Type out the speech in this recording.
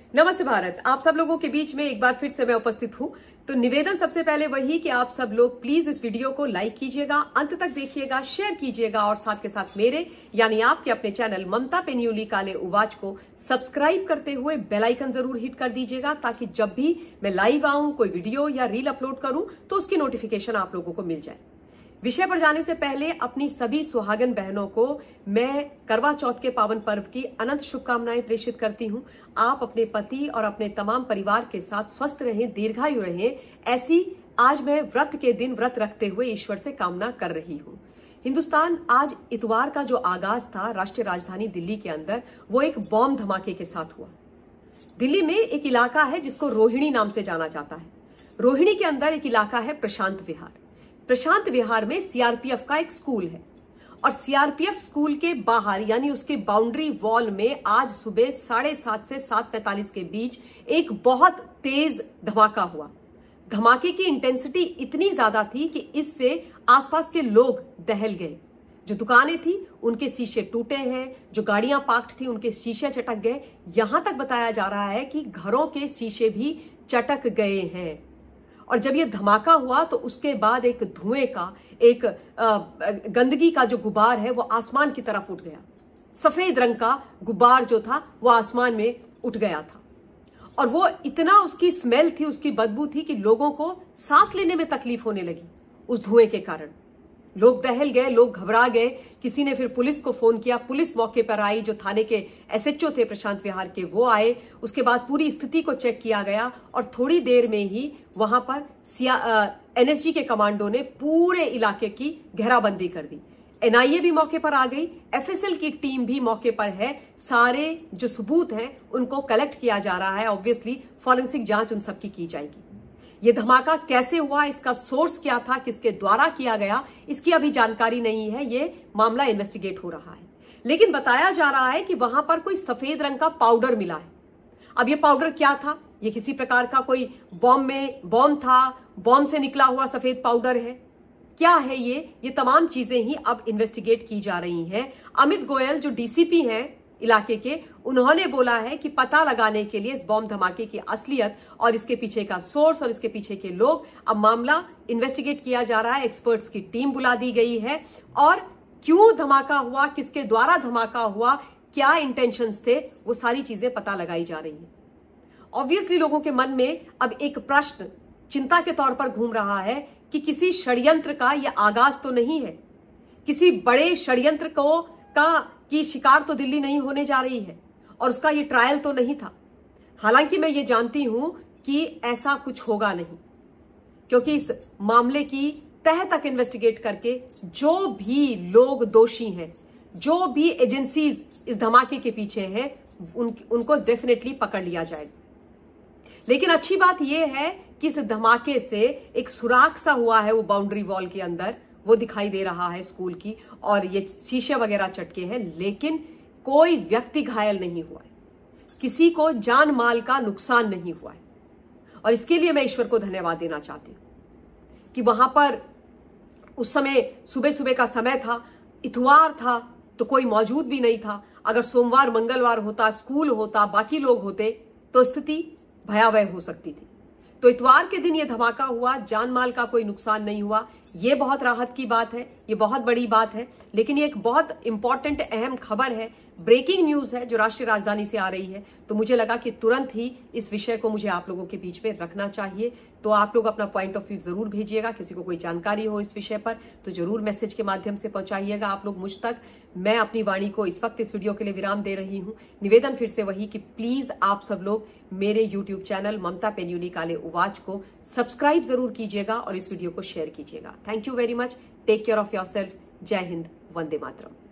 नमस्ते भारत। आप सब लोगों के बीच में एक बार फिर से मैं उपस्थित हूं। तो निवेदन सबसे पहले वही कि आप सब लोग प्लीज इस वीडियो को लाइक कीजिएगा, अंत तक देखिएगा, शेयर कीजिएगा और साथ के साथ मेरे यानी आपके अपने चैनल ममता पेन्यूली काले उवाच को सब्सक्राइब करते हुए बेल आइकन जरूर हिट कर दीजिएगा, ताकि जब भी मैं लाइव आऊं, कोई वीडियो या रील अपलोड करूं तो उसकी नोटिफिकेशन आप लोगों को मिल जाए। विषय पर जाने से पहले अपनी सभी सुहागन बहनों को मैं करवा चौथ के पावन पर्व की अनंत शुभकामनाएं प्रेषित करती हूं। आप अपने पति और अपने तमाम परिवार के साथ स्वस्थ रहें, दीर्घायु रहें, ऐसी आज मैं व्रत के दिन व्रत रखते हुए ईश्वर से कामना कर रही हूं। हिंदुस्तान आज इतवार का जो आगाज था राष्ट्रीय राजधानी दिल्ली के अंदर, वो एक बॉम्ब धमाके के साथ हुआ। दिल्ली में एक इलाका है जिसको रोहिणी नाम से जाना जाता है। रोहिणी के अंदर एक इलाका है प्रशांत विहार। प्रशांत विहार में सीआरपीएफ का एक स्कूल है और सीआरपीएफ स्कूल के बाहर यानी उसके बाउंड्री वॉल में आज सुबह 7:30 से 7:45 के बीच एक बहुत तेज धमाका हुआ। धमाके की इंटेंसिटी इतनी ज्यादा थी कि इससे आसपास के लोग दहल गए। जो दुकानें थी उनके शीशे टूटे हैं, जो गाड़ियां पार्क्ड थी उनके शीशे चटक गए। यहां तक बताया जा रहा है कि घरों के शीशे भी चटक गए हैं। और जब ये धमाका हुआ तो उसके बाद एक धुएं का, एक गंदगी का जो गुबार है वो आसमान की तरफ उठ गया। सफेद रंग का गुबार जो था वो आसमान में उठ गया था और वो इतना, उसकी स्मेल थी, उसकी बदबू थी कि लोगों को सांस लेने में तकलीफ होने लगी उस धुएं के कारण। लोग दहल गए, लोग घबरा गए। किसी ने फिर पुलिस को फोन किया, पुलिस मौके पर आई। जो थाने के एसएचओ थे प्रशांत विहार के, वो आए। उसके बाद पूरी स्थिति को चेक किया गया और थोड़ी देर में ही वहां पर एनएसजी के कमांडो ने पूरे इलाके की घेराबंदी कर दी। एनआईए भी मौके पर आ गई, एफएसएल की टीम भी मौके पर है। सारे जो सबूत हैं उनको कलेक्ट किया जा रहा है। ऑब्वियसली फॉरेंसिक जांच उन सबकी की जाएगी। ये धमाका कैसे हुआ, इसका सोर्स क्या था, किसके द्वारा किया गया, इसकी अभी जानकारी नहीं है। ये मामला इन्वेस्टिगेट हो रहा है। लेकिन बताया जा रहा है कि वहां पर कोई सफेद रंग का पाउडर मिला है। अब ये पाउडर क्या था? ये किसी प्रकार का कोई बॉम्ब था, बॉम्ब से निकला हुआ सफेद पाउडर है, क्या है ये तमाम चीजें ही अब इन्वेस्टिगेट की जा रही हैं। अमित गोयल जो डीसीपी हैं इलाके के, उन्होंने बोला है कि पता लगाने के लिए इस बॉम्ब धमाके की असलियत और इसके पीछे का सोर्स और इसके पीछे के लोग, अब मामला इन्वेस्टिगेट किया जा रहा है। एक्सपर्ट्स की टीम बुला दी गई है और क्यों धमाका हुआ, किसके द्वारा धमाका हुआ, क्या इंटेंशंस थे, वो सारी चीजें पता लगाई जा रही है। ऑब्वियसली लोगों के मन में अब एक प्रश्न चिंता के तौर पर घूम रहा है कि किसी षड्यंत्र का यह आगाज तो नहीं है, किसी बड़े षड्यंत्र की शिकार तो दिल्ली नहीं होने जा रही है और उसका ये ट्रायल तो नहीं था। हालांकि मैं ये जानती हूं कि ऐसा कुछ होगा नहीं, क्योंकि इस मामले की तह तक इन्वेस्टिगेट करके जो भी लोग दोषी हैं, जो भी एजेंसीज इस धमाके के पीछे हैं, उनको डेफिनेटली पकड़ लिया जाएगा। लेकिन अच्छी बात यह है कि इस धमाके से एक सुराख सा हुआ है वो बाउंड्री वॉल के अंदर, वो दिखाई दे रहा है स्कूल की, और ये शीशे वगैरह चटके हैं, लेकिन कोई व्यक्ति घायल नहीं हुआ है, किसी को जान माल का नुकसान नहीं हुआ है। और इसके लिए मैं ईश्वर को धन्यवाद देना चाहती हूं कि वहां पर उस समय सुबह सुबह का समय था, इतवार था, तो कोई मौजूद भी नहीं था। अगर सोमवार मंगलवार होता, स्कूल होता, बाकी लोग होते, तो स्थिति भयावह हो सकती थी। तो इतवार के दिन यह धमाका हुआ, जान माल का कोई नुकसान नहीं हुआ। ये बहुत राहत की बात है, ये बहुत बड़ी बात है। लेकिन ये एक बहुत इंपॉर्टेंट अहम खबर है, ब्रेकिंग न्यूज है जो राष्ट्रीय राजधानी से आ रही है। तो मुझे लगा कि तुरंत ही इस विषय को मुझे आप लोगों के बीच में रखना चाहिए। तो आप लोग अपना पॉइंट ऑफ व्यू जरूर भेजिएगा। किसी को कोई जानकारी हो इस विषय पर तो जरूर मैसेज के माध्यम से पहुंचाइएगा आप लोग मुझ तक। मैं अपनी वाणी को इस वक्त इस वीडियो के लिए विराम दे रही हूं। निवेदन फिर से वही कि प्लीज आप सब लोग मेरे यूट्यूब चैनल ममता पेन्यूली काले उवाच को सब्सक्राइब जरूर कीजिएगा और इस वीडियो को शेयर कीजिएगा। Thank you very much. Take care of yourself. जय हिंद, वंदे मातरम।